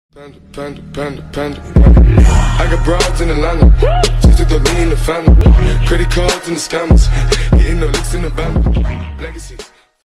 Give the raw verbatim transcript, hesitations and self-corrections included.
Panda, panda, panda, panda. I got broads in Atlanta, just to throw me in the family. Credit cards and the scammers, getting no licks in the band. Legacies.